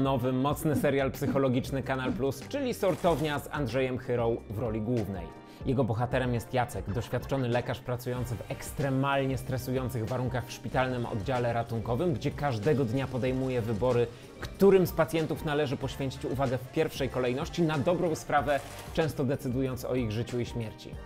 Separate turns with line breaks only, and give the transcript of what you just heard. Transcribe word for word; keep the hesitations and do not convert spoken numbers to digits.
nowy, mocny serial psychologiczny Kanal Plus, czyli Sortownia z Andrzejem Chyrą w roli głównej. Jego bohaterem jest Jacek, doświadczony lekarz pracujący w ekstremalnie stresujących warunkach w szpitalnym oddziale ratunkowym, gdzie każdego dnia podejmuje wybory, którym z pacjentów należy poświęcić uwagę w pierwszej kolejności, na dobrą sprawę, często decydując o ich życiu i śmierci.